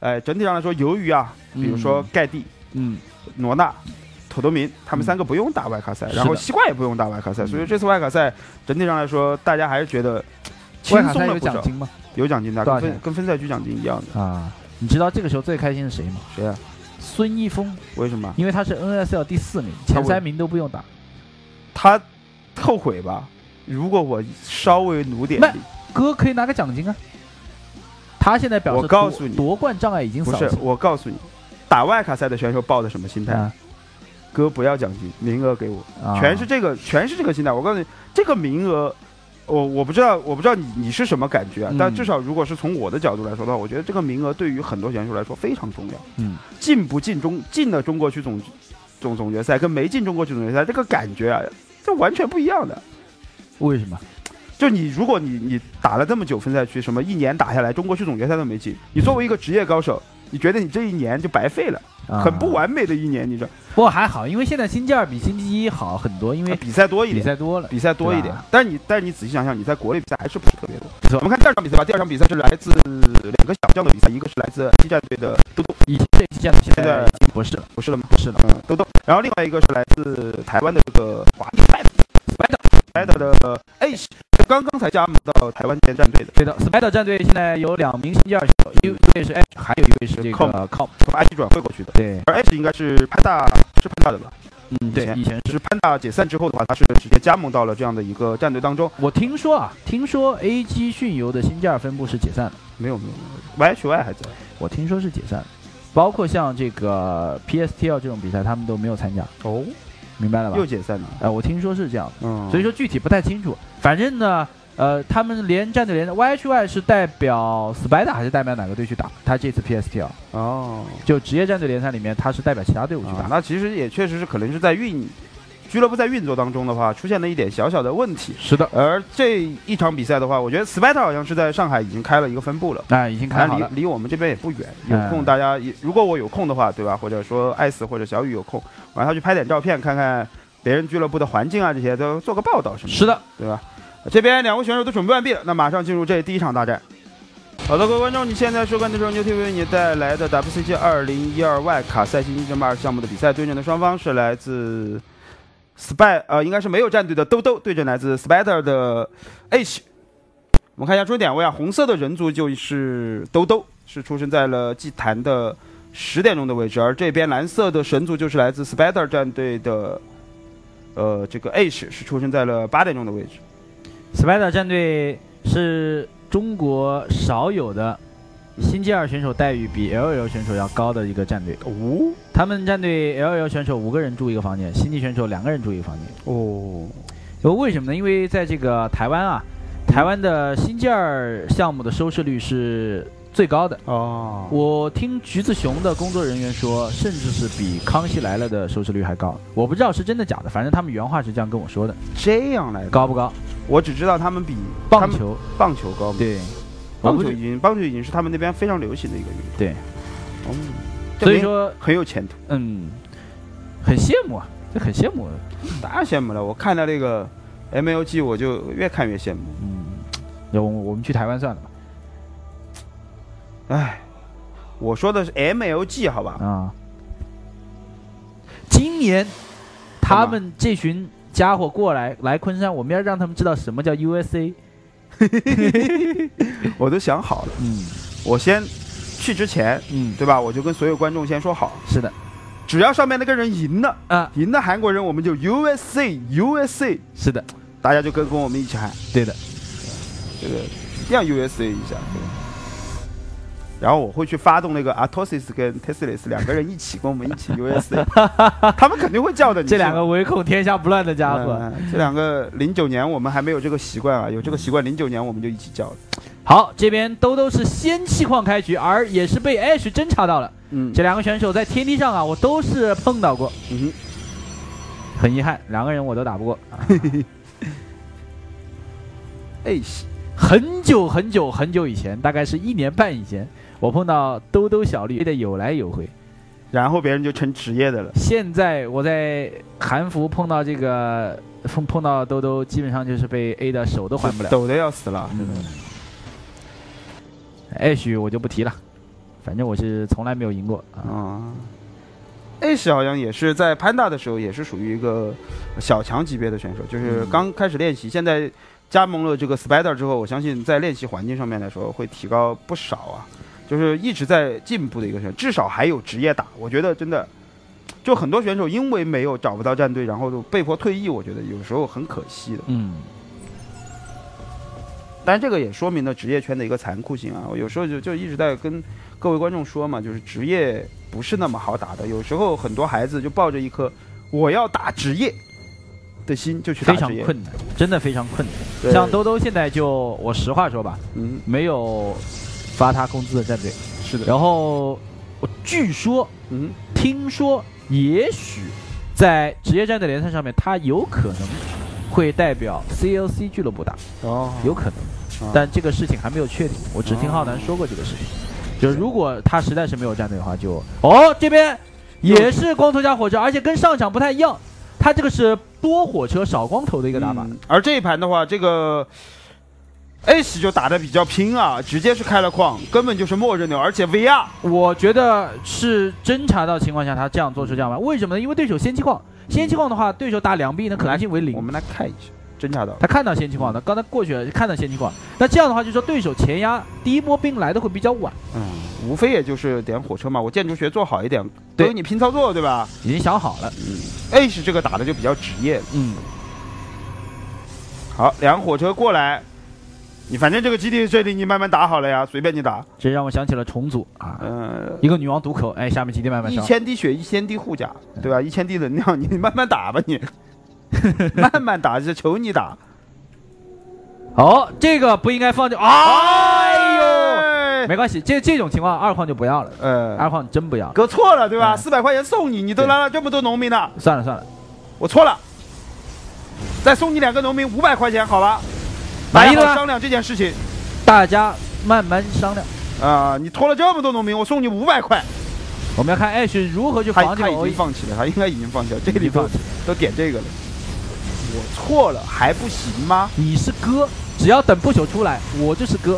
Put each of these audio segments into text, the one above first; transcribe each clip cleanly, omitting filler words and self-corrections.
整体上来说，由于啊，比如说盖蒂、罗纳、土豆明，他们3个不用打外卡赛，然后西瓜也不用打外卡赛，所以这次外卡赛整体上来说，大家还是觉得轻松了不少。 外卡赛有奖金吗？ 有奖金的， 多少钱？ 跟分赛区奖金一样的啊。你知道这个时候最开心是谁吗？ 谁啊？ 孙一峰。 为什么？ 因为他是 NSL 第4名，前3名都不用打。 他后悔吧？如果我稍微努点力， 哥可以拿个奖金啊。他现在表示， 我告诉你， 夺冠障碍已经扫清。 不是，我告诉你，打外卡赛的选手抱的什么心态？哥不要奖金，名额给我，全是这个心态。我告诉你，这个名额，我不知道你是什么感觉啊？但至少如果是从我的角度来说的话，我觉得这个名额对于很多选手来说非常重要。进不进了中国区总决赛，跟没进中国区总决赛，这个感觉啊，这完全不一样的。 为什么？ 就如果你打了这么久分赛区，什么1年打下来，中国区总决赛都没进，你作为一个职业高手，你觉得你这1年就白费了，很不完美的1年，你知道？ 不过还好，因为现在星期2比星期1好很多，因为比赛多一点，比赛多一点。但是你仔细想想，你在国内比赛还是不是特别多。我们看第2场比赛吧，第2场比赛是来自2个小将的比赛，一个是来自西战队的豆豆， 以前这西战现在已经不是了吗？不是了， 豆豆。然后另外一个是来自台湾的这个华帝Spider 的 Ace， 刚刚才加盟到台湾舰战队的。 对的 ，Spider 战队现在有2名星期2选手，一位是 Ace， 还有一位是这个 Com， 从 IG 转会过去的。 对， 而 Ace 应该是潘大的吧？ 对，以前是潘大解散之后的话，他是直接加盟到了这样的一个战队当中。 我听说 AG 讯游的星期2分部是解散的。 没有 ，YHY 还在。我听说是解散的，包括像这个 PSTL 这种比赛，他们都没有参加。 哦， 明白了吧？ 又解散了。 我听说是这样。所以说具体不太清楚。反正呢，他们战队连 YHY 是代表 Spider 还是代表哪个队去打？他这次 PSTL 就职业战队联赛里面，他是代表其他队伍去打。 那其实也确实是可能是在俱乐部在运作当中的话，出现了一点小小的问题。 是的。 而这一场比赛的话，我觉得 Spider 好像是在上海已经开了一个分部了。 已经开好了， 离我们这边也不远。有空大家如果我有空的话，对吧？或者说艾斯或者小雨有空，我让他去拍点照片，看看别人俱乐部的环境啊，这些都做个报道什么的。 是的， 对吧？这边2位选手都准备完毕了，那马上进入这第1场大战。好的，各位观众，你现在收看的是牛 TV 为你带来的 WCG 2012外卡赛星期争霸2项目的比赛，对阵的双方是来自应该是没有战队的豆豆对阵来自 Spider 的 H。我们看一下出点位啊，红色的人族就是豆豆，是出生在了祭坛的10点钟的位置，而这边蓝色的神族就是来自 Spider 战队的这个 H， 是出生在了8点钟的位置。 Spider 战队是中国少有的星期2选手待遇比 LL 选手要高的一个战队。他们战队 LL 选手5个人住一个房间，星际选手2个人住一个房间。为什么呢？因为在这个台湾的星期2项目的收视率是最高的。我听橘子熊的工作人员说，甚至是比康熙来了的收视率还高。我不知道是真的假的，反正他们原话是这样跟我说的。 这样来的高不高？ 我只知道他们比棒球高。 对，棒球已经是他们那边非常流行的一个运动。 对，所以说很有前途。 很羡慕啊，这很羡慕。 当然羡慕了，我看到那个 MLG 我就越看越羡慕。 我们去台湾算了吧。我说的是 MLG 好吧？ 今年他们这群家伙过来昆山，我们要让他们知道什么叫 USA。 我都想好了。我先去之前，对吧？我就跟所有观众先说好。 是的， 只要上面那个人赢了，赢了韩国人，我们就 USA。 是的， 大家就跟我们一起喊。对的，这个一定要 USA 一下。然后我会去发动那个 Atosis 跟 Teslis 2个人一起跟我们一起 USA， 他们肯定会叫的。 这2个唯恐天下不乱的家伙， 这2个09年我们还没有这个习惯啊，有这个习惯09年我们就一起叫了。 好，这边都是先气矿开局，而也是被 Ash 侦查到了。这2个选手在天梯上啊，我都是碰到过。很遗憾，2个人我都打不过。很久以前，大概是1年半以前，我碰到兜小绿的有来有回， 然后别人就成职业的了。 现在我在韩服碰到这个碰到兜，基本上就是被 A 的手都还不了， 抖的要死了。 H 我就不提了， 反正我是从来没有赢过啊。 Ace 好像也是在潘大的时候，也是属于一个小强级别的选手，就是刚开始练习，现在加盟了这个 Spider 之后，我相信在练习环境上面来说会提高不少啊，就是一直在进步的一个选手，至少还有职业打。我觉得真的，就很多选手因为没有找不到战队，然后就被迫退役，我觉得有时候很可惜的。但这个也说明了职业圈的一个残酷性啊！我有时候就一直在跟各位观众说嘛，就是职业不是那么好打的。有时候很多孩子就抱着一颗我要打职业的心就去打职业， 非常困难，真的非常困难。像兜兜现在就我实话说吧，没有发他工资的战队。 是的。 然后我据说，听说也许在职业战队联赛上面，他有可能会代表 CLC 俱乐部打，有可能，但这个事情还没有确定。我只听浩南说过这个事情，就是如果他实在是没有战队的话，就这边也是光头加火车，而且跟上场不太一样，他这个是多火车少光头的一个打法。 而这一盘的话，这个 Ace 就打得比较拼啊，直接是开了矿，根本就是默认的，而且 VR， 我觉得是侦查到情况下他这样做出这样吧？为什么呢？因为对手先期矿。先期矿的话，对手打2B的可能性为0。 我们来看一下，侦查到他看到先期矿的，刚才过去看到先期矿，那这样的话就说对手前压第一波兵来的会比较晚。 无非也就是点火车嘛，我建筑学做好一点，都有你拼操作对吧？ 已经想好了。 Ace 这个打的就比较职业。好，2火车过来。你反正这个基地这里你慢慢打好了呀，随便你打。 这让我想起了重组啊，一个女王渡口，下面基地慢慢上。 1000滴血，1000滴护甲，对吧？1000滴能量，你慢慢打吧你，慢慢打，就求你打。 这个不应该放掉。哎呦，没关系，这种情况2矿就不要了。2矿真不要， 哥错了对吧？400块钱送你，你都来了这么多农民了。 算了， 我错了，再送你2个农民500块钱，好吧？ 满意了吗？ 商量这件事情， 大家慢慢商量啊！你拖了这么多农民，我送你500块。 我们要看Ash如何去防这个。 他已经放弃了，他应该已经放弃了。这里都点这个了，我错了还不行吗？ 你是哥，只要等不朽出来，我就是哥。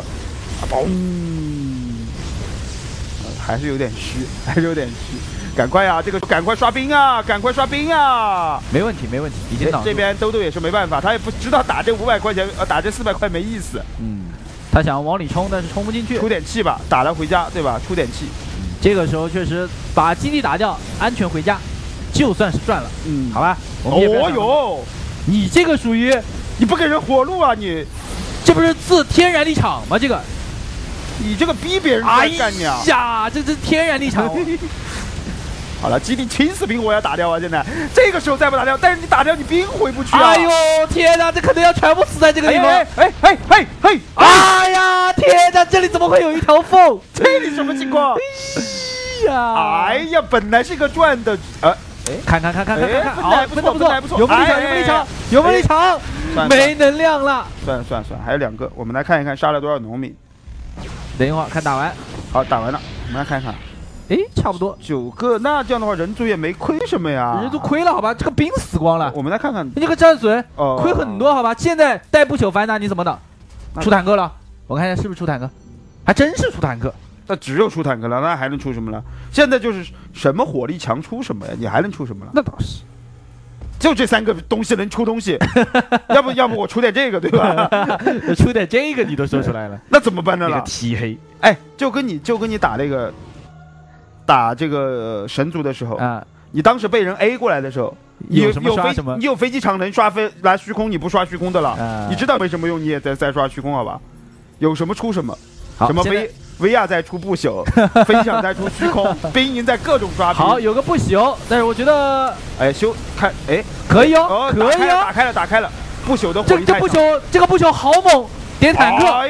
还是有点虚，赶快啊！这个赶快刷兵啊！没问题， 已经挡住。 这边兜兜也是没办法，他也不知道打这500块钱，打这400块没意思。 他想往里冲，但是冲不进去。 出点气吧，打了回家，对吧？出点气。 这个时候确实把基地打掉，安全回家，就算是赚了。好吧。你这个属于你不给人活路啊你！ 这不是自天然立场吗？这个。 你这个逼别人在干你啊！ 哎呀，这天然立场。 好了，基地清死兵我要打掉啊！现在这个时候再不打掉，但是你打掉你兵回不去啊！ 哎呦天哪，这可能要全部死在这个地方！哎呀天哪，这里怎么会有一条缝？ 这里什么情况？哎呀，本来是个转的， 看，好，分的不错，有没有立场？没能量了。 算了，还有2个，我们来看一看杀了多少农民。 等一会儿看打完， 好，打完了，我们来看看。 差不多 9个，那这样的话人族也没亏什么呀？ 人族亏了好吧？这个兵死光了。 我们来看看这个战损，亏很多好吧？现在带不朽凡达你怎么打？出坦克了，我看一下是不是出坦克，还真是出坦克。 那只有出坦克了，那还能出什么了？现在就是什么火力强出什么呀？你还能出什么了？ 那倒是。 就这3个东西能出东西，要不我出点这个对吧？ 出点这个你都说出来了， 那怎么办呢？ 那个漆黑， 就跟你打这个神族的时候啊， 你当时被人 A 过来的时候，你有飞机场能刷来虚空，你不刷虚空的了，你知道为什么用你也在刷虚空好吧？有什么出什么，什么VR 在出不朽，飞机场在出虚空，兵营在各种抓兵。 好，有个不朽，但是我觉得， 可以哦， 打开了，不朽的火力太强。 这个不朽好猛，点坦克。 哎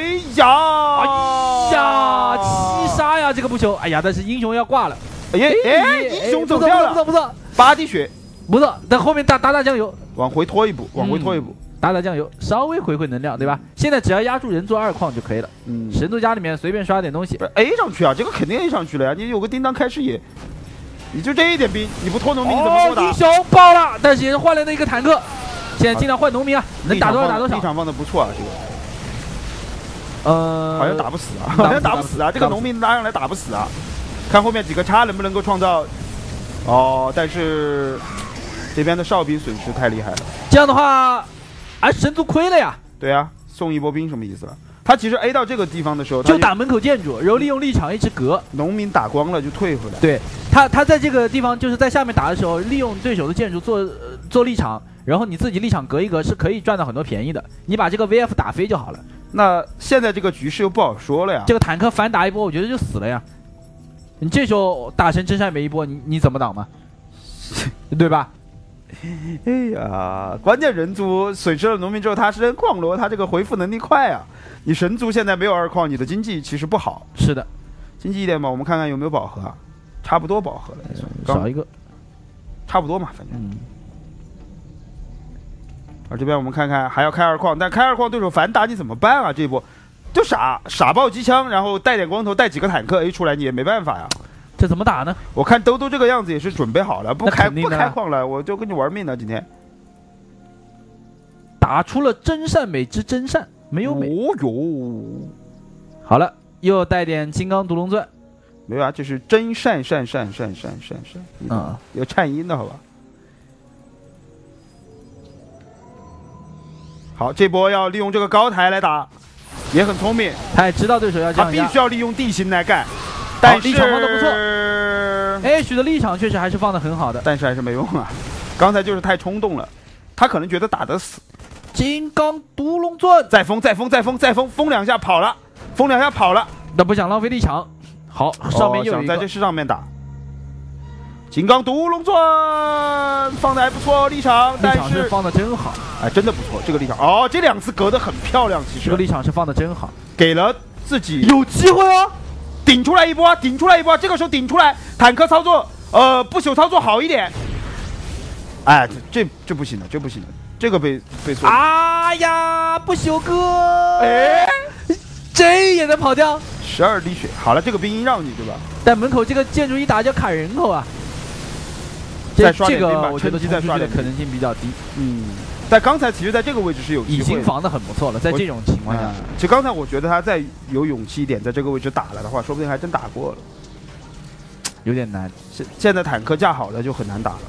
呀， 七杀呀，这个不朽，但是英雄要挂了。 英雄走掉了， 不错 8滴血， 不错，等后面打酱油， 往回拖一步， 打酱油，稍微回能量，对吧？现在只要压住人做2矿就可以了。神族家里面随便刷点东西 ，A 上去啊，这个肯定 A 上去了呀。你有个叮当开视野，你就这一点兵，你不拖农民你怎么过打？ 英雄爆了，但是也是换来了一个坦克。现在尽量换农民啊，能打多少打多少。 立场放的不错啊，这个。好像打不死啊，这个农民拉上来打不死啊。 看后面几个叉能不能够创造。哦，但是这边的哨兵损失太厉害了。 这样的话，神族亏了呀。 对啊，送一波兵什么意思了？他其实 A 到这个地方的时候， 就打门口建筑，然后利用立场一直隔。 农民打光了就退回来。 对他在这个地方就是在下面打的时候，利用对手的建筑做立场，然后你自己立场隔一隔是可以赚到很多便宜的。你把这个 VF 打飞就好了。 那现在这个局势又不好说了呀。 这个坦克反打一波，我觉得就死了呀。你这时候大神真善美一波，你怎么挡嘛？对吧？ 哎呀，关键人族损失了农民之后，他是矿罗，他这个回复能力快啊。你神族现在没有2矿，你的经济其实不好。 是的， 经济一点吧，我们看看有没有饱和啊？差不多饱和了， 少一个， 差不多嘛，反正。而这边我们看看还要开2矿，但开2矿对手反打你怎么办啊？这一波就傻爆机枪，然后带点光头，带几个坦克 A 出来，你也没办法呀。 这怎么打呢？ 我看兜这个样子也是准备好了，不开矿了，我就跟你玩命了。今天打出了真善美之真善，没有美。 哦哟， 好了，又带点金刚独龙钻。 没有啊，这是真善，有颤音的好吧？好，这波要利用这个高台来打，也很聪明。 他也知道对手要这样， 他必须要利用地形来干。但是立场放的不错，H 的立场确实还是放的很好的， 但是还是没用啊。刚才就是太冲动了，他可能觉得打得死。 金刚独龙钻， 再封2下跑了， 那不想浪费立场。好，上面又有一个， 想在这上面打。金刚独龙钻放的还不错，立场是放的真好， 哎，真的不错，这个立场哦，这2次隔得很漂亮，其实这个立场是放的真好， 给了自己有机会哦。 顶出来一波，这个时候顶出来，坦克操作，不朽操作好一点。哎，这不行的，这个被锁。 哎呀，不朽哥， 哎， 这也能跑掉 ？12滴血，好了，这个兵让你对吧？ 但门口这个建筑一打就砍人口啊。 再刷点兵吧， 我觉得再刷的可能性比较低。 但刚才其实在这个位置是有机会的， 已经防得很不错了。在这种情况下， 其实刚才我觉得他再有勇气一点，在这个位置打了的话，说不定还真打过了。 有点难， 现在坦克架好了就很难打了。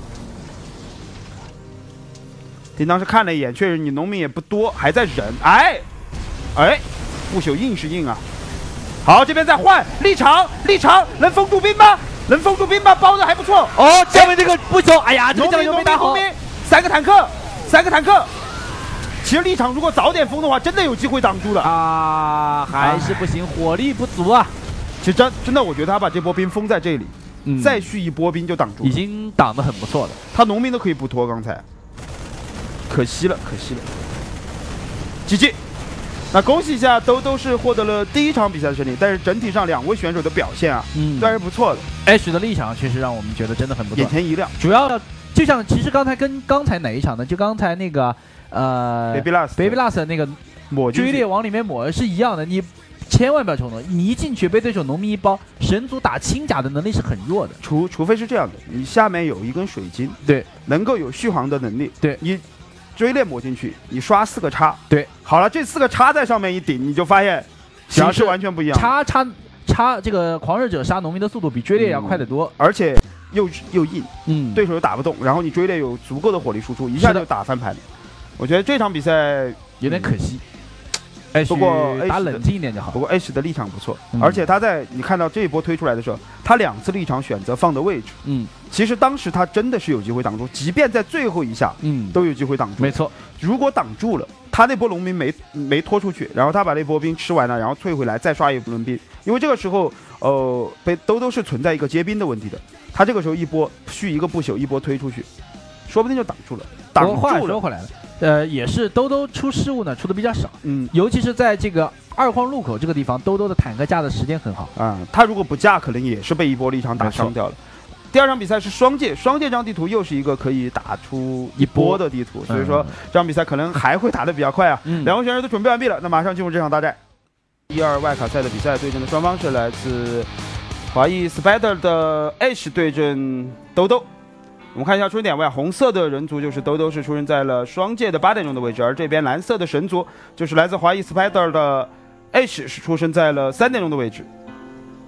叮当是看了一眼，确实你农民也不多，还在忍。哎，不朽硬是硬啊。好，这边再换立场，能封住兵吗？包的还不错。 哦，下面这个不朽，哎呀，这个将又没打好。 3个坦克。其实立场如果早点封的话，真的有机会挡住了啊，还是不行，火力不足啊。 其实真的，我觉得他把这波兵封在这里，再续一波兵就挡住了， 已经挡得很不错了。 他农民都可以不拖，刚才可惜了。GG。那恭喜一下兜是获得了第1场比赛的胜利，但是整体上2位选手的表现啊，都还是不错的。 H 的立场确实让我们觉得真的很不错， 眼前一亮。 主要就像其实刚才哪一场呢？就刚才那个 Baby Last 那个追猎往里面抹是一样的，你千万不要冲动，你一进去被对手农民一包，神族打轻甲的能力是很弱的， 除非是这样的，你下面有一根水晶， 对， 能够有续航的能力， 对， 你追猎抹进去，你刷4个叉， 对， 好了，这4个叉在上面一顶，你就发现形势完全不一样。 叉这个狂热者杀农民的速度比追猎要快得多， 而且又硬，对手又打不动，然后你追猎有足够的火力输出，一下就打翻盘。我觉得这场比赛有点可惜。 不过打冷静一点就好。 不过 H 的立场不错，而且他在你看到这一波推出来的时候，他2次立场选择放的位置，其实当时他真的是有机会挡住，即便在最后一下，都有机会挡住。 没错， 如果挡住了，他那波农民没拖出去，然后他把那波兵吃完了，然后退回来再刷一轮兵，因为这个时候被都是存在一个接兵的问题的，他这个时候一波续一个不朽，一波推出去，说不定就挡住了。挡住了。 话说回来了。也是兜出失误呢，出的比较少，尤其是在这个2矿路口这个地方，兜的坦克架的时间很好啊，他如果不架，可能也是被一波立场打伤掉了。第2场比赛是双界这张地图又是一个可以打出一波的地图，所以说这场比赛可能还会打得比较快啊。2位选手都准备完毕了，那马上进入这场大战。1-2外卡赛的比赛对阵的双方是来自华裔 Spider 的 H 对阵兜。我们看一下出生点位，红色的人族就是兜是出生在了双界的8点钟的位置，而这边蓝色的神族就是来自华裔 Spider 的 H 是出生在了3点钟的位置。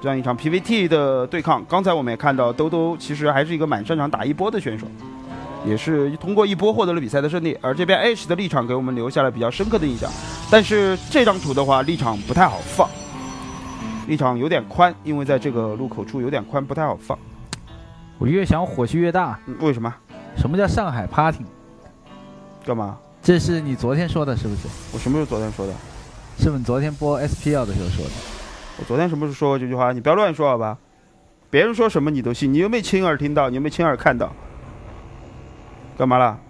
这样一场 PVT 的对抗。刚才我们也看到，兜兜其实还是一个蛮擅长打一波的选手，也是通过一波获得了比赛的胜利。而这边 H 的立场给我们留下了比较深刻的印象，但是这张图的话，立场不太好放，立场有点宽，因为在这个路口处有点宽，不太好放。 我越想火气越大。 为什么？ 什么叫上海 party？ 干嘛？ 这是你昨天说的，是不是？ 我什么时候昨天说的？ 是不是你昨天播 SPL 的时候说的？ 我昨天什么时候说过这句话？你不要乱说好吧？别人说什么你都信，你有没有亲耳听到？你有没有亲耳看到？干嘛啦？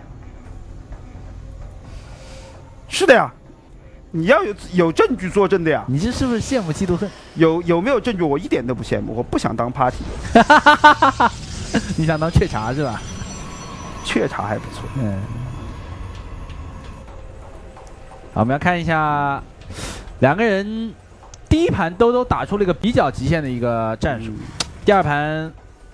是的呀，你要有证据作证的呀。 你这是不是羡慕嫉妒恨？ 有没有证据？我一点都不羡慕，我不想当 party。 你想当雀茶是吧？ 雀茶还不错。 嗯。好，我们要看一下两个人第一盘都打出了一个比较极限的一个战术，第二盘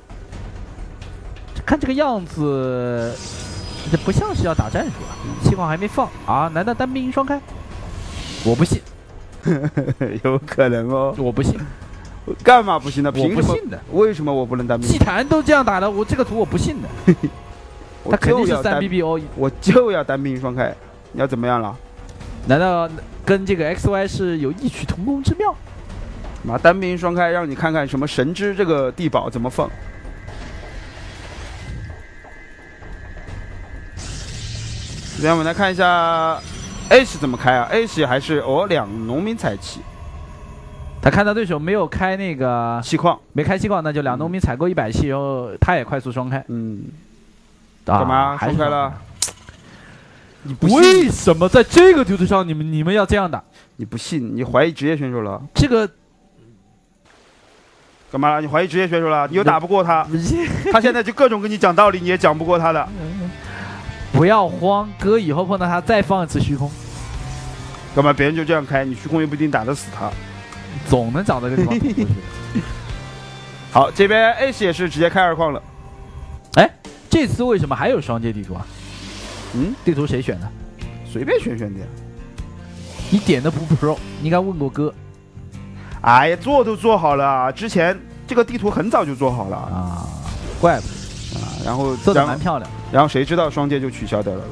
看这个样子，这不像是要打战术啊，气泡还没放啊？难道单兵双开？我不信， 有可能哦。 我不信， 干嘛不信呢？ 我不信的。 为什么我不能单兵？ 祭坛都这样打的，我这个图我不信的。他肯定是3BBO， 我就要单兵双开，你要怎么样了？ 难道跟这个 XY 是有异曲同工之妙？ 妈，单兵双开，让你看看什么神之这个地堡怎么放。这边我们来看一下 H 怎么开啊 ？H 还是两农民采气。 他看到对手没有开那个气矿， 没开气矿，那就两农民采购100气，然后他也快速双开。 干嘛双开了？你不信？ 为什么在这个地图上你们要这样打？ 你不信？你怀疑职业选手了？ 这个干嘛了？你怀疑职业选手了？你又打不过他，他现在就各种跟你讲道理，你也讲不过他的。 不要慌，哥以后碰到他再放一次虚空。 干嘛？别人就这样开，你虚空又不一定打得死他， 总能找到个地方躲过去。 好，这边 H 也是直接开2矿了。 哎，这次为什么还有双阶地图啊？地图谁选的？ 随便选的呀。 你点的不 pro， 你应该问过哥。 哎呀，做都做好了，之前这个地图很早就做好了啊，怪不得啊。然后做的蛮漂亮， 然后谁知道双阶就取消掉了。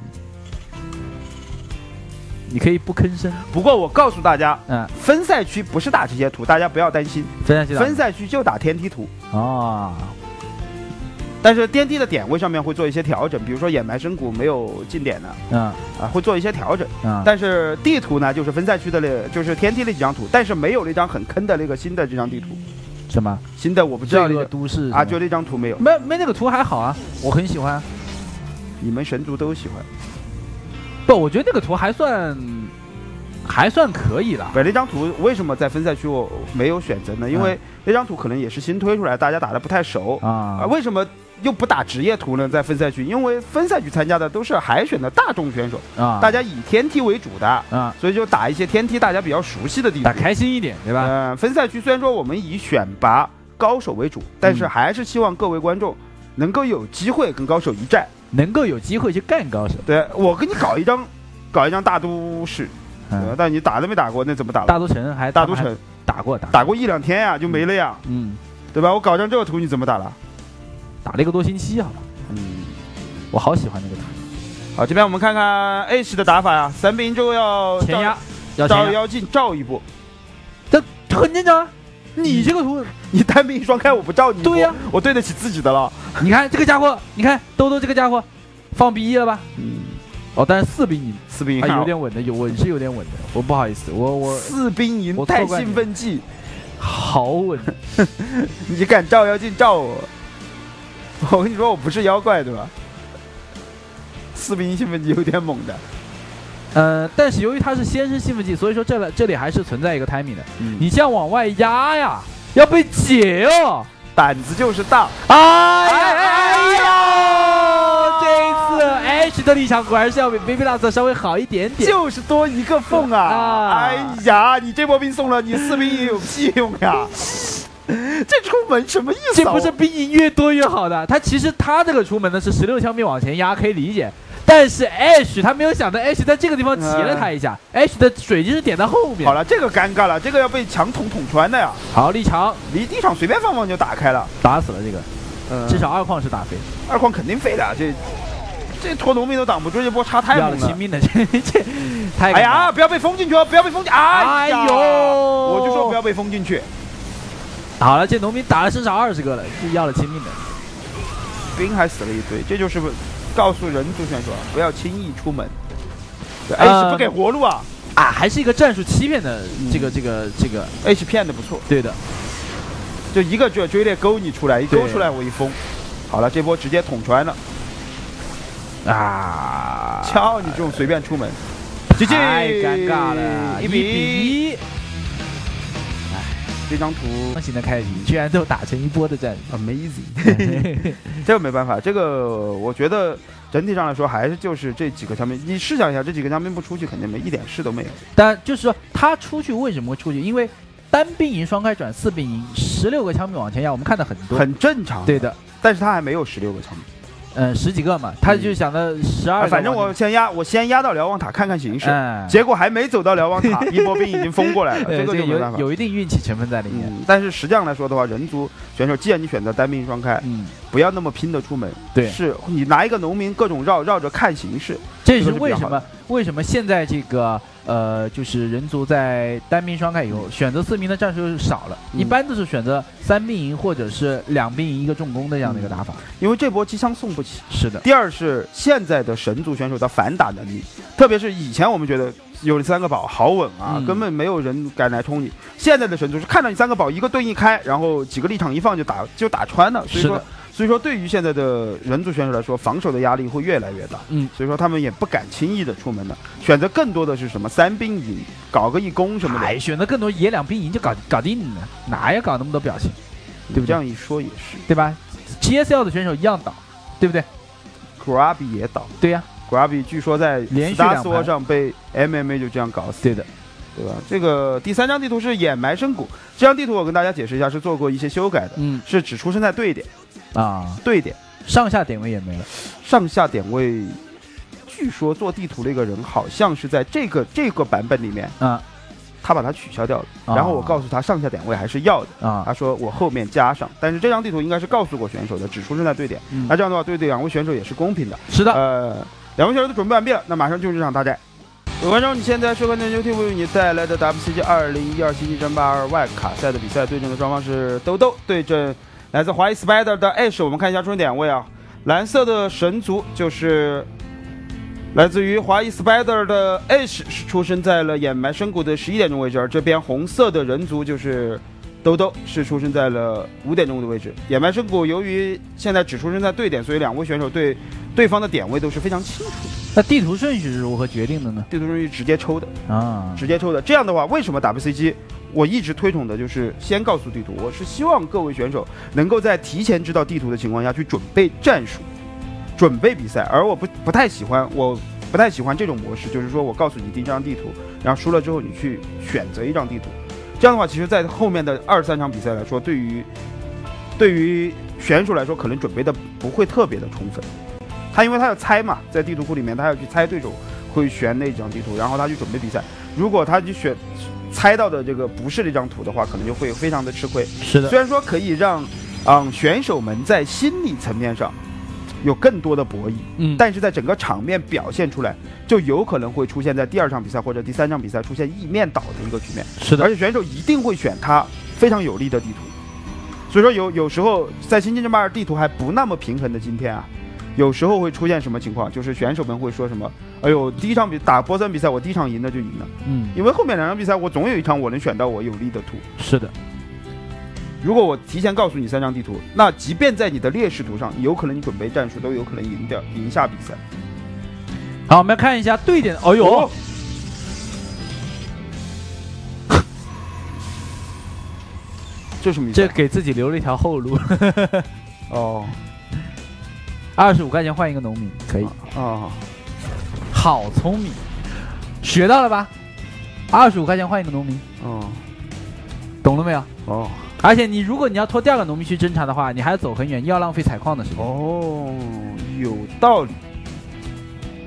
你可以不吭声。 不过我告诉大家，分赛区不是打这些图，大家不要担心。分赛区就打天梯图啊。 但是天梯的点位上面会做一些调整，比如说掩埋深谷没有进点的，会做一些调整。但是地图呢，就是分赛区的就是天梯的几张图，但是没有那张很坑的那个新的这张地图。 什么新的我不知道。 这个都市啊，就那张图没有。 没那个图还好啊，我很喜欢。 你们神族都喜欢。 不，我觉得那个图还算可以了。 不，那张图为什么在分赛区我没有选择呢？因为那张图可能也是新推出来，大家打得不太熟啊。为什么又不打职业图呢？在分赛区，因为分赛区参加的都是海选的大众选手啊，大家以天梯为主的啊，所以就打一些天梯大家比较熟悉的地方， 打开心一点，对吧？ 分赛区虽然说我们以选拔高手为主，但是还是希望各位观众能够有机会跟高手一战， 能够有机会去干高手。 对，我给你搞一张大都市。但你打都没打过，那怎么打了？ 大都城还大都城打过 1-2天呀，就没了呀。对吧？我搞张这个图，你怎么打了？ 打了一个多星期啊。我好喜欢那个图。 好，这边我们看看 H 的打法呀，3兵之后要前压， 要进照一波， 这很正常。你这个图， 你单兵双开，我不照你。 对呀， 我对得起自己的了。 你看这个家伙，你看兜兜这个家伙，放 B1了吧？但是4兵营 ，4兵营还有点稳的，稳是有点稳的。我不好意思，我 4兵营带兴奋剂， 好稳。 你敢照妖镜照我？我跟你说，我不是妖怪，对吧？4兵营兴奋剂有点猛的。 但是由于它是先生兴奋剂，所以说这里还是存在一个 timing 的。你这样往外压呀，要被解哦。 胆子就是大。 哎呀！这一次 H 的立场果然是要比 BabyLass 稍微好一点点， 就是多一个缝啊！哎呀，你这波兵送了，你4兵营有屁用呀？这出门什么意思？ 这不是兵营越多越好的，他其实他这个出门呢是16枪兵往前压，可以理解。但但是 Ash 他没有想到 Ash 在这个地方截了他一下，Ash 的水晶是点在后面。 好了，这个尴尬了，这个要被强捅穿的呀。 好，立场离地场随便放就打开了， 打死了这个，至少2矿是打飞， 2矿肯定飞的，这拖农民都挡不住，这波插太猛了， 要了亲命的，这太哎呀，不要被封进去哦，不要被封进，哎呦，我就说不要被封进去。 好了，这农民打了至少20个了，是要了亲命的， 兵还死了一堆，这就是告诉人族选手不要轻易出门。H 不给活路啊！ 还是一个战术欺骗的这个 H 骗的不错， 对的， 就一个追猎勾你出来，一勾出来我一封，好了，这波直接捅穿了。瞧你这种随便出门， 太尴尬了，1比1。 这张图方形的开局居然都打成一波的战术 ，amazing 。这个没办法，这个我觉得整体上来说还是就是这几个枪兵。你试想一下，这几个枪兵不出去，肯定一点事都没有。 但就是说他出去为什么会出去？因为单兵营双开转4兵营，16个枪兵往前压，我们看的很多， 很正常。 对的， 但是他还没有16个枪兵。 10几个嘛，他就想的12个。 反正我先压到瞭望塔看看形势，结果还没走到瞭望塔，一波兵已经封过来了，这个就没办法， 有一定运气成分在里面。 但是实际上来说的话，人族选手既然你选择单兵双开，不要那么拼的出门， 对， 是你拿一个农民各种绕着看形势， 这是为什么现在这个就是人族在单兵双开以后，选择4名的战术少了，一般都是选择3兵营或者是2兵营1个重攻的这样的一个打法， 因为这波机枪送不起。 是的。 第二是现在的神族选手的反打能力，特别是以前我们觉得有3个宝好稳啊，根本没有人敢来冲你。现在的神族是看到你3个宝一个盾一开，然后几个立场一放就打穿了，所以说对于现在的人族选手来说，防守的压力会越来越大。所以说他们也不敢轻易的出门的，选择更多的是什么3兵营，搞个1攻什么的。 选择更多野2兵营就搞定了，哪有搞那么多表情？对不对？ 这样一说也是， 对吧 ？GSL 的选手一样倒，对不对 ？Grubby 也倒， 对呀。 Grubby 据说在连续2盘上被 MMA 就这样搞死， 对的， 对吧？这个第3张地图是掩埋深谷，这张地图我跟大家解释一下，是做过一些修改的，是只出生在对点对点， 上下点位也没了， 上下点位，据说做地图的一个人好像是在这个版本里面他把它取消掉了，然后我告诉他上下点位还是要的他说我后面加上，但是这张地图应该是告诉过选手的，只出生在对点，那这样的话对2位选手也是公平的。 是的 ，2位选手都准备完毕了，那马上进入这场大战。各位观众，你现在收看的 YouTube 为你带来的 WCG 2012星际争霸2外卡赛的比赛，对阵的双方是豆豆对阵来自华裔 Spider 的 Ash。我们看一下出生点位啊，蓝色的神族就是来自于华裔 Spider 的 Ash， 是出生在了掩埋深谷的11点钟位置，而这边红色的人族就是豆豆，是出生在了5点钟的位置。掩埋深谷由于现在只出生在对点，所以2位选手对对方的点位都是非常清楚的。 那地图顺序是如何决定的呢？ 地图顺序直接抽的直接抽的。这样的话，为什么 WCG 我一直推崇的就是先告诉地图？我是希望各位选手能够在提前知道地图的情况下去准备战术、准备比赛。而我不太喜欢这种模式，就是说我告诉你第一张地图，然后输了之后你去选择一张地图。这样的话，其实在后面的2、3场比赛来说，对于选手来说，可能准备的不会特别的充分。因为他要猜嘛，在地图库里面他要去猜对手会选哪张地图，然后他去准备比赛。如果他去猜到的这个不是那张图的话，可能就会非常的吃亏。 是的， 虽然说可以让选手们在心理层面上有更多的博弈，但是在整个场面表现出来，就有可能会出现在第2场比赛或者第3场比赛出现一面倒的一个局面。 是的， 而且选手一定会选他非常有利的地图。所以说有时候在星际争霸2地图还不那么平衡的今天啊，有时候会出现什么情况？就是选手们会说什么：“哎呦，第1场打波森比赛，我第1场赢了就赢了。”因为后面2场比赛我总有1场我能选到我有利的图。 是的。 如果我提前告诉你3张地图，那即便在你的劣势图上，有可能你准备战术都有可能赢下比赛。 好，我们来看一下对点。哎呦， 这什么意思？ 这给自己留了一条后路。 哦 ，25块钱换一个农民，可以。好聪明，学到了吧？25块钱换一个农民。懂了没有？而且如果你要拖第2个农民去侦查的话，你还要走很远，又要浪费采矿的时间。 有道理。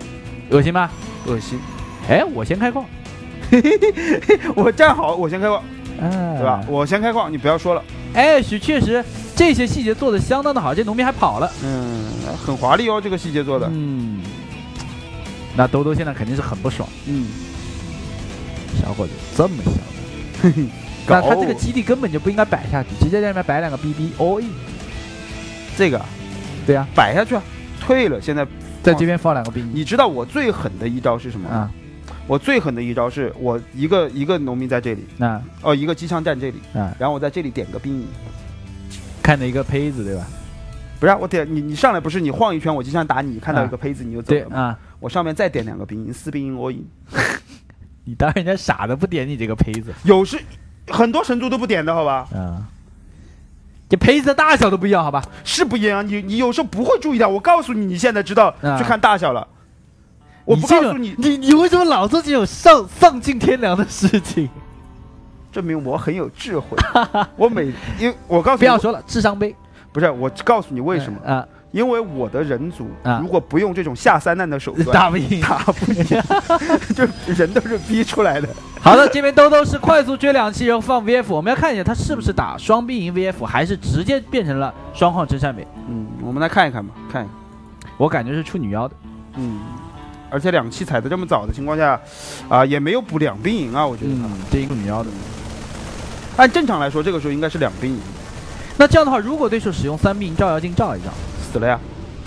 恶心吗？ 恶心。 哎，我先开矿， 我站好，我先开矿， 对对吧？？我先开矿，你不要说了。 哎，确实这些细节做的相当的好，这农民还跑了， 很华丽哦，这个细节做的。 那兜兜现在肯定是很不爽。小伙子这么小，那他这个基地根本就不应该摆下去，直接在那边摆2个 BB all in。 这个， 对呀， 摆下去啊，退了，现在在这边放2个 BB。 你知道我最狠的一招是什么吗？我最狠的一招是我一个农民在这里，一个机枪站这里，然后我在这里点个兵营， 看着一个胚子，对吧？ 不是、啊，我点你上来不是你晃一圈，我机枪打你，看到一个胚子你就走了嘛。我上面再点2个兵营，4兵营 all in。 你当人家傻的不点你这个胚子？ 有时很多神族都不点的好吧？ 这胚子的大小都不一样，好吧？ 是不一样，你有时候不会注意到。我告诉你，你现在知道去看大小了。我不告诉你， 你为什么老做这种丧尽天良的事情？ 证明我很有智慧。因为我告诉你， 不要说了，智商杯。 不是，我告诉你为什么因为我的人族如果不用这种下三滥的手段， 打不赢， 就人都是逼出来的。 好的，这边兜兜是快速追2期，然后放 VF， 我们要看一下他是不是打双兵营 VF， 还是直接变成了双矿真善美。 我们来看一看吧，看一看。 我感觉是出女妖的。 而且2期踩的这么早的情况下，也没有补2兵营啊，我觉得。 这一个女妖的。 按正常来说，这个时候应该是2兵营。 那这样的话，如果对手使用3兵营照妖镜照一照， 死了呀？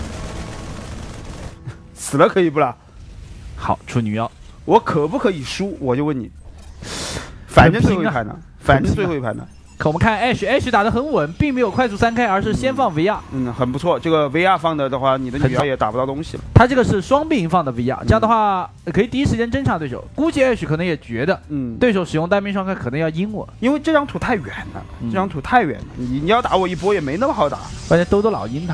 死了可以不啦？ 好，出女妖， 我可不可以输？我就问你。反正最后一盘呢？反正最后一盘呢？ 可我们看 Ash 打得很稳，并没有快速3开，而是先放 VR。 很不错。这个 VR 放的话，你的女妖也打不到东西了。 他这个是双兵营放的 VR，这样的话可以第一时间侦查对手。估计 Ash 可能也觉得，对手使用单兵双开可能要阴我， 因为这张图太远了，这张图太远了，你要打我一波也没那么好打。 关键兜兜老阴他。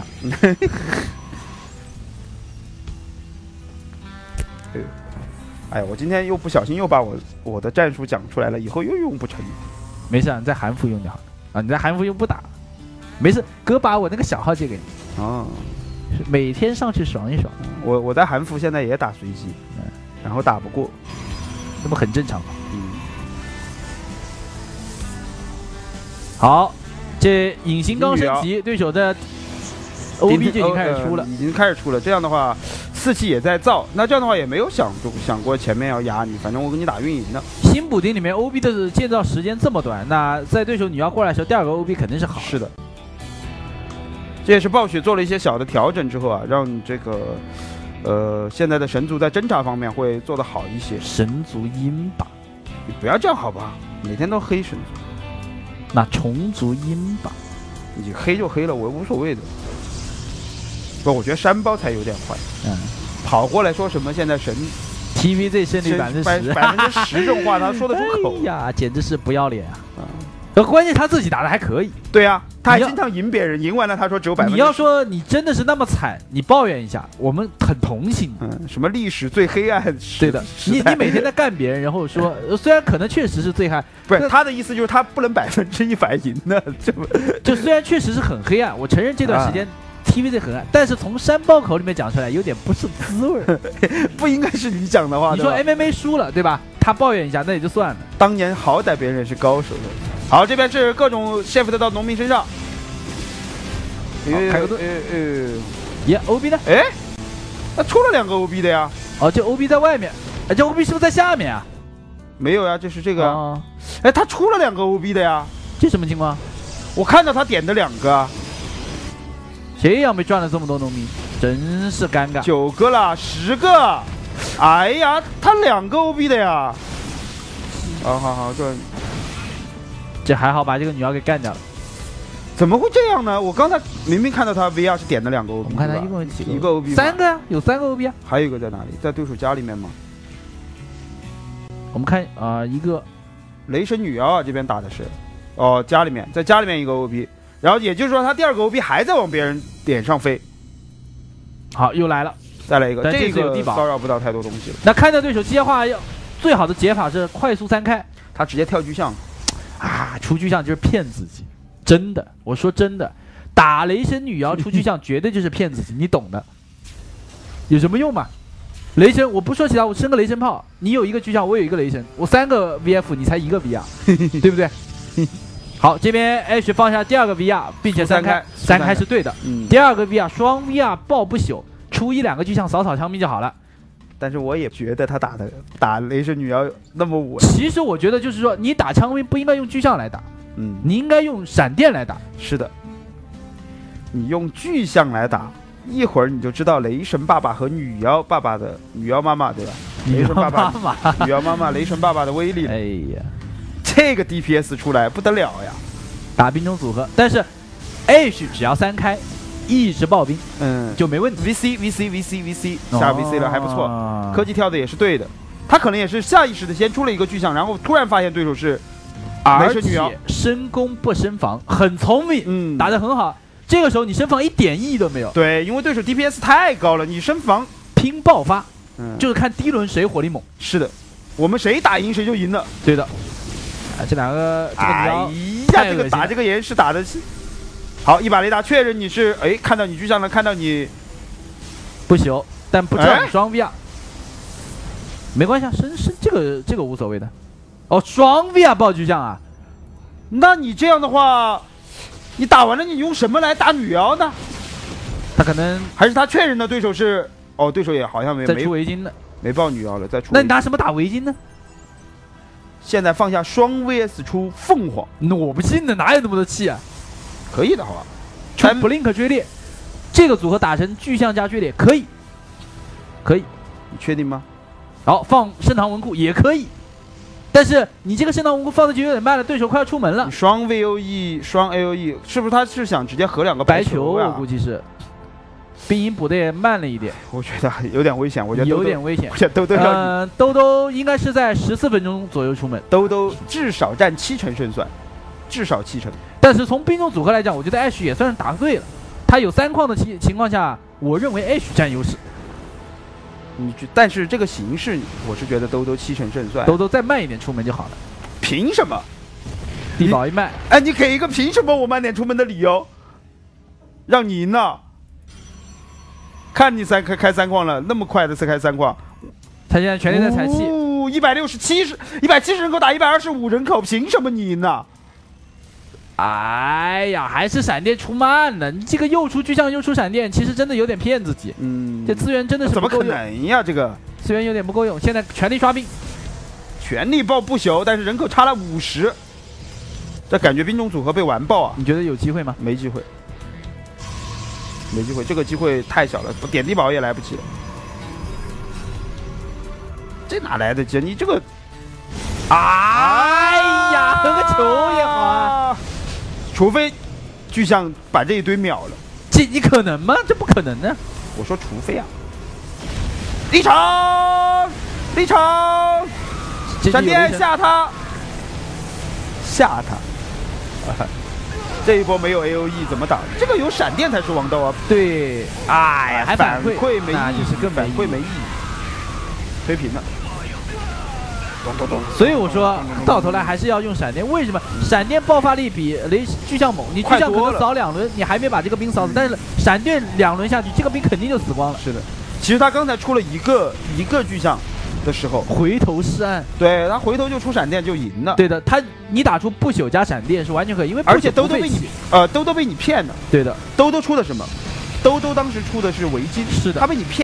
哎呀，我今天又不小心又把我的战术讲出来了，以后又用不成。 没事，你在韩服用就好了你在韩服用不打，没事，哥把我那个小号借给你每天上去爽一爽。 我在韩服现在也打随机，然后打不过， 这不很正常吗？好，这隐形刚升级，对手的 OB 就已经开始出了， 已经开始出了。这样的话，4期也在造，那这样的话也没有想过前面要压你，反正我给你打运营的。 新补丁里面 OB 的建造时间这么短，那在对手女妖过来的时候，第2个 OB 肯定是好。 是的，这也是暴雪做了一些小的调整之后让这个现在的神族在侦查方面会做得好一些。 神族阴吧， 你不要这样好吧？每天都黑神族， 那虫族阴吧， 你黑就黑了，我无所谓的。不，我觉得山包才有点坏。跑过来说什么现在神 TVZ 胜率10%，10% 这种话他说得出口。 哎呀，简直是不要脸关键他自己打的还可以。 对啊，他还经常赢别人，赢完了他说只有10%。 你要说你真的是那么惨，你抱怨一下，我们很同情你。 什么历史最黑暗？ 对的，你每天在干别人，然后说虽然可能确实是最黑暗， 不是他的意思就是他不能100%赢的， 就虽然确实是很黑暗，我承认这段时间。TVZ 很暗，但是从山包口里面讲出来有点不是滋味不应该是你讲的话。 你说 MMA 输了对吧？他抱怨一下那也就算了， 当年好歹别人是高手的。好，这边是各种 shift 到农民身上。 开个盾。OB 呢？ 那出了2个 OB 的呀。 这 OB 在外面，这 OB 是不是在下面啊？ 没有呀，这是这个。他出了2个 OB 的呀。 这什么情况？ 我看到他点的2个。 谁让被赚了这么多农民，真是尴尬。 9个了，10个，哎呀，他2个 OB 的呀。好， 这还好把这个女妖给干掉了。 怎么会这样呢？我刚才明明看到他 VR 是点的2个 OB。 我们看他一共有几个？ 一个 OB。 3个呀，有3个 OB 啊。 还有一个在哪里？在对手家里面吗？ 我们看一个雷神女妖这边打的是，家里面，在家里面一个 OB。然后也就是说，他第2个 OB 还在往别人脸上飞。 好，又来了， 再来一个， 这个有骚扰不到太多东西了。 那看到对手机械化，最好的解法是快速3开， 他直接跳巨像， 出巨像就是骗自己，真的，我说真的，打雷神女妖出巨像绝对就是骗自己，你懂的。有什么用嘛？ 雷神，我不说其他，我升个雷神炮，你有一个巨像，我有一个雷神，我3个 VF， 你才1个 VR， 对不对？好，这边 H 放下第2个 VR， 并且3开是对的。第2个 VR 双 VR 爆不朽，出1、2个巨像扫扫枪兵就好了。 但是我也觉得他打雷神女妖那么稳。 其实我觉得就是说，你打枪兵不应该用巨像来打，你应该用闪电来打。 是的，你用巨像来打。一会儿你就知道雷神爸爸和女妖妈妈对吧？雷神爸爸、女妖妈妈、雷神爸爸的威力。 哎呀， 这个 DPS 出来不得了呀！ 打兵种组合，但是 H 只要3开，一直爆兵，就没问题。VC 下 VC 了还不错，科技跳的也是对的。他可能也是下意识的先出了一个巨像，然后突然发现对手是雷神女妖， 深攻不深防，很聪明，打得很好。这个时候你升防一点意义都没有。 对，因为对手 DPS 太高了，你升防拼爆发，就是看第一轮谁火力猛。 是的，我们谁打赢谁就赢了。 对的。这2个， 哎呀，这个打这个岩石打的是好，一把雷达确认你是看到你巨像了，看到你不朽，但不知道你双 VR，没关系啊，升这个无所谓的。哦，双 VR 爆巨像啊， 那你这样的话。你打完了，你用什么来打女妖呢？ 他可能还是他确认的对手是对手也好像没出围巾呢， 没爆女妖了，再出。 那你拿什么打围巾呢？ 现在放下双 VS 出凤凰， 我不信的，哪有那么多气啊？ 可以的，好吧？ 出 Blink 追猎，这个组合打成巨像加追猎可以， 你确定吗？ 好，放盛唐文库也可以。但是你这个圣堂文库放的就有点慢了，对手快要出门了。 双 VOE 双 AOE 是不是他是想直接合2个白球啊？我估计是。兵营补的也慢了一点， 我觉得有点危险。我觉得有点危险。 我觉得兜兜应该是在14分钟左右出门。 兜兜至少占70%胜算，至少70%。 但是从兵种组合来讲，我觉得 H 也算是答对了。他有3矿的情况下，我认为 H 占优势。 但是这个形势，我是觉得兜兜70%胜算。 兜兜再慢一点出门就好了。 凭什么？ 地堡一卖， 你给一个凭什么我慢点出门的理由，让你赢了。看你开3矿了，那么快的才开3矿。 他现在全力在踩气 ，170人口打125人口，凭什么你赢呢？ 哎呀，还是闪电出慢了。你这个又出巨像又出闪电，其实真的有点骗自己。这资源真的是怎么可能呀？这个资源有点不够用。现在全力刷兵， 全力爆不朽，但是人口差了50，这感觉兵种组合被完爆啊！ 你觉得有机会吗？ 没机会，这个机会太小了，点地堡也来不及了。这哪来的机？你这个， 哎呀，和个球也好啊！ 除非巨像把这一堆秒了， 这你可能吗？这不可能呢！ 我说除非啊！离场，闪电吓他！这一波没有 AOE 怎么打？这个有闪电才是王道啊！ 对，哎呀，还反馈没意义， 那就是更反馈没意义，推平了。 所以我说，到头来还是要用闪电。为什么？闪电爆发力比巨像猛，你巨像可能扫2轮，你还没把这个兵扫死，但是闪电2轮下去，这个兵肯定就死光了。 是的，其实他刚才出了一个巨像的时候， 回头是岸， 对他回头就出闪电就赢了。 对的，你打出不朽加闪电是完全可以，因为而且兜兜被你骗了。 对的， 兜兜出的什么？兜兜当时出的是围巾， 是的， 他被你骗。